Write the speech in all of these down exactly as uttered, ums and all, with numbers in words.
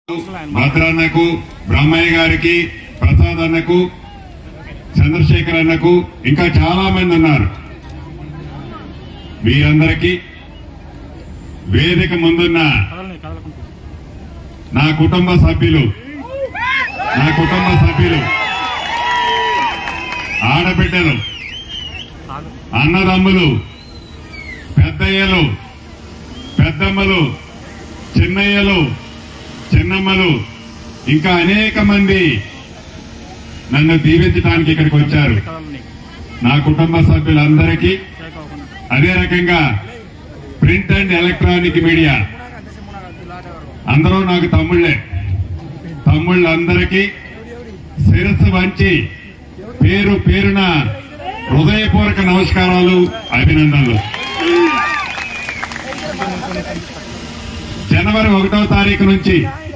భద్రన్నకు, బ్రహ్మయ్య గారికి, ప్రసాద్ అన్నకు, చంద్రశేఖర్ అన్నకు, ఇంకా చాలా మంది ఉన్నారు. వీరందరికీ వేదిక ముందున్న నా కుటుంబ సభ్యులు నా కుటుంబ సభ్యులు ఆడబిడ్డలు, అన్నదమ్ములు, పెద్దయ్యలు, పెద్దమ్మలు, చిన్నయ్యలు, చిన్నమ్మలు, ఇంకా అనేక మంది నన్ను దీవించడానికి ఇక్కడికి వచ్చారు. నా కుటుంబ సభ్యులందరికీ, అదే రకంగా ప్రింట్ అండ్ ఎలక్ట్రానిక్ మీడియా అందరూ నాకు తమ్ముళ్లే. తమ్ముళ్ళందరికీ శిరస్సు వంచి పేరు పేరున హృదయపూర్వక నమస్కారాలు, అభినందనలు. జనవరి ఒకటో తారీఖు నుంచి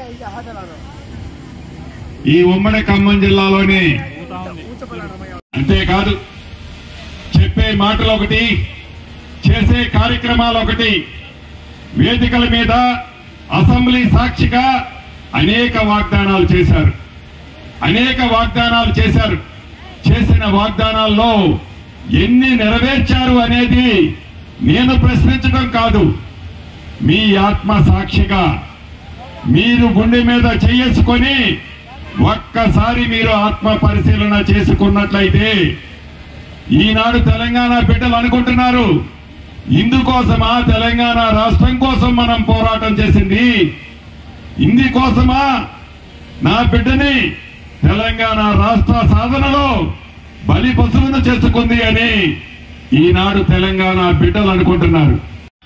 ఈ ఉమ్మడి ఖమ్మం జిల్లాలోని, అంతేకాదు చెప్పే మాటలు ఒకటి, చేసే కార్యక్రమాలు ఒకటి, వేదికల మీద అసెంబ్లీ సాక్షిగా అనేక వాగ్దానాలు చేశారు అనేక వాగ్దానాలు చేశారు చేసిన వాగ్దానాల్లో ఎన్ని నెరవేర్చారు అనేది నేను ప్రశ్నించడం కాదు, మీ ఆత్మ సాక్షిగా మీరు గుండె మీద చేసుకొని ఒక్కసారి మీరు ఆత్మ పరిశీలన చేసుకున్నట్లయితే, ఈనాడు తెలంగాణ బిడ్డలు అనుకుంటున్నారు, ఇందుకోసమా తెలంగాణ రాష్ట్రం కోసం మనం పోరాటం చేసింది, ఇందుకోసమా నా బిడ్డని తెలంగాణ రాష్ట్ర సాధనలో బలి పశువును చేసుకుంది అని ఈనాడు తెలంగాణ బిడ్డలు అనుకుంటున్నారు.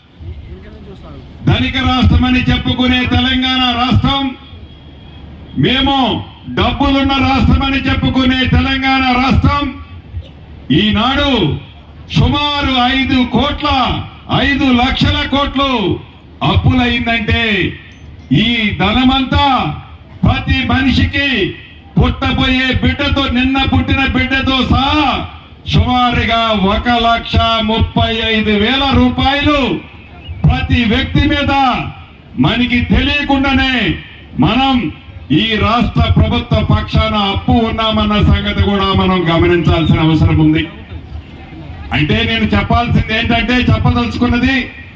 ధనిక రాష్ట్రం అని చెప్పుకునే తెలంగాణ రాష్ట్రం, మేము డబ్బులున్న రాష్ట్రం అని చెప్పుకునే తెలంగాణ రాష్ట్రం ఈనాడు సుమారు ఐదు కోట్ల ఐదు లక్షల కోట్లు అప్పులైందంటే, ఈ ధనమంతా ప్రతి మనిషికి పుట్టబోయే బిడ్డతో, నిన్న పుట్టిన బిడ్డతో సహా సుమారుగా ఒక లక్ష ముప్పై ఐదు వేల రూపాయలు ప్రతి వ్యక్తి మీద మనకి తెలియకుండానే మనం ఈ రాష్ట్ర ప్రభుత్వ పక్షాన అప్పు ఉన్నామన్న సంగతి కూడా మనం గమనించాల్సిన అవసరం ఉంది. అంటే నేను చెప్పాల్సింది ఏంటంటే, చెప్పదలుచుకున్నది,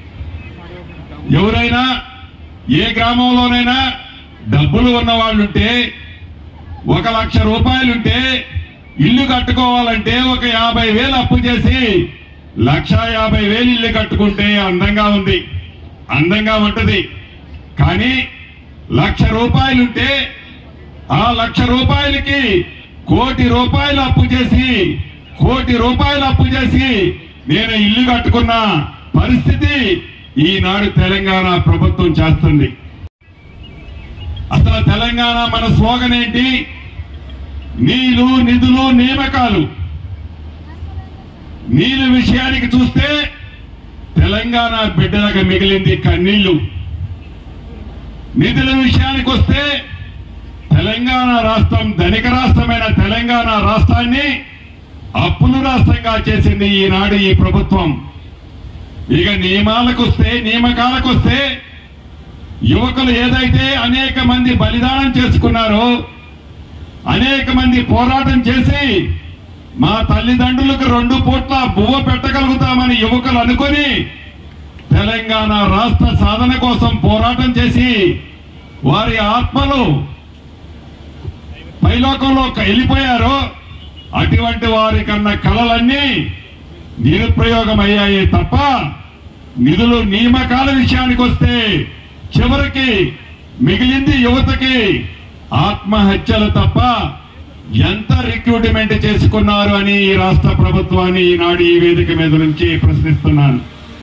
ఎవరైనా ఏ గ్రామంలోనైనా డబ్బులు ఉన్న వాళ్ళుంటే, ఒక లక్ష రూపాయలుంటే ఇల్లు కట్టుకోవాలంటే ఒక యాభై వేలు అప్పు చేసి లక్ష యాభై వేలు ఇల్లు కట్టుకుంటే అందంగా ఉంది, అందంగా ఉంటది. కానీ లక్ష రూపాయలుంటే ఆ లక్ష రూపాయలకి కోటి రూపాయలు అప్పు చేసి కోటి రూపాయలు అప్పు చేసి నేను ఇల్లు కట్టుకున్న పరిస్థితి ఈనాడు తెలంగాణ ప్రభుత్వం చేస్తుంది. అసలు తెలంగాణ మన స్లోగన్ ఏంటి? నీళ్లు, నిధులు, నియామకాలు. నీళ్ల విషయానికి చూస్తే తెలంగాణ బిడ్డలకు మిగిలింది కన్నీళ్లు. నిధుల విషయానికి వస్తే తెలంగాణ రాష్ట్రం, ధనిక రాష్ట్రమైన తెలంగాణ రాష్ట్రాన్ని అప్పుల రాష్ట్రంగా చేసింది ఈనాడు ఈ ప్రభుత్వం. ఇక నియమాలకు వస్తే, నియామకాలకు వస్తే, యువకులు ఏదైతే అనేక మంది బలిదానం చేసుకున్నారో, అనేక మంది పోరాటం చేసి మా తల్లిదండ్రులకు రెండు పూట్ల బువ్వ పెట్టగలుగుతామని యువకులు అనుకొని తెలంగాణ రాష్ట్ర సాధన కోసం పోరాటం చేసి వారి ఆత్మలు పైలోకంలో వెళ్ళిపోయారో, అటువంటి వారి కన్నా కలలన్నీ నిరుప్రయోగం అయ్యాయే తప్ప, నిధులు నియామకాల విషయానికి వస్తే చివరికి మిగిలింది యువతకి ఆత్మహత్యలు తప్ప ఎంత రిక్రూట్మెంట్ చేసుకున్నారు అని ఈ రాష్ట్ర ప్రభుత్వాన్ని ఈనాడు ఈ వేదిక మీద నుంచి ప్రశ్నిస్తున్నాను.